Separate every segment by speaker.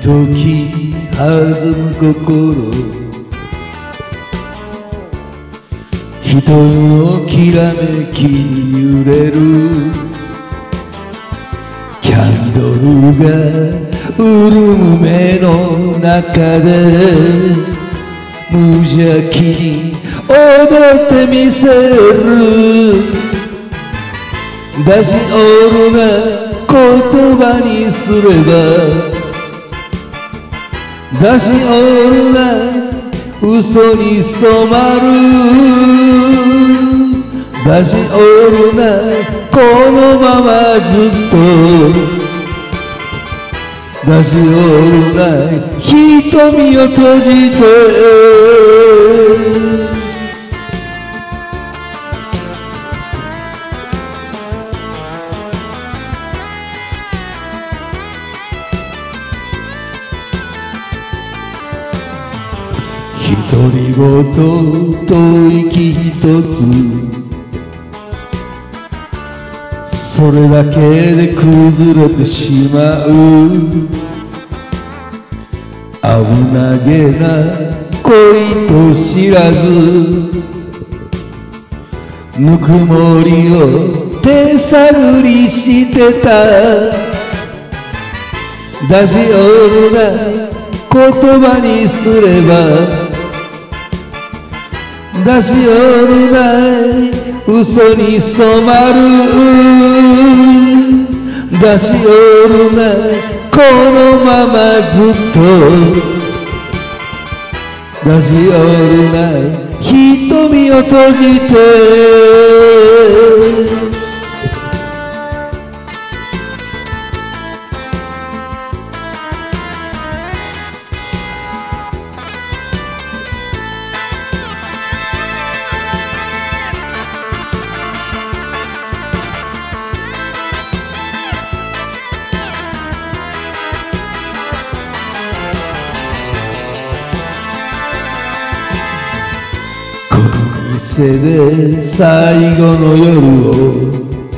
Speaker 1: 時弾む心、人のきらめき揺れるキャンドルが潤む目の中で無邪気に踊ってみせる。出しおるな言葉にすれば、出しおるな嘘に染まる。出しおるなこのままずっと、出しおるな瞳を閉じて。独り言と息一つ、それだけで崩れてしまう。危なげな恋と知らず、ぬくもりを手探りしてた。出しおるな言葉にすれば、出しおるない嘘に染まる。出しおるないこのままずっと、出しおるない瞳を閉じて。この店で最後の夜を、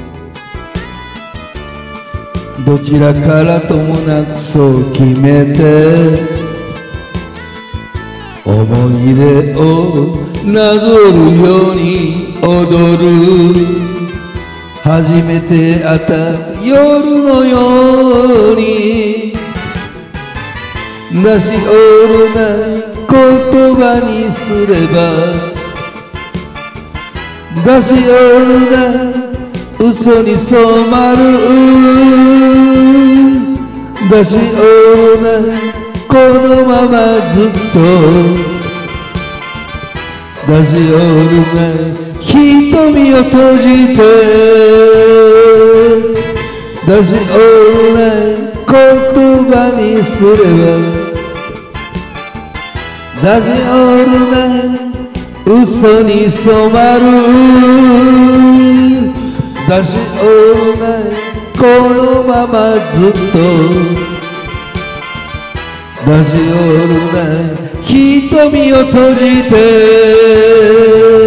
Speaker 1: どちらからともなくそう決めて、思い出をなぞるように踊る。初めて会った夜のように、出しおるない言葉にすれば、出しおるな嘘に染まる。出しおるなこのままずっと、出しおるな瞳を閉じて。出しおるな言葉にすれば、出しおるな嘘に染まる。出しおるなこのままずっと、出しおるな瞳を閉じて。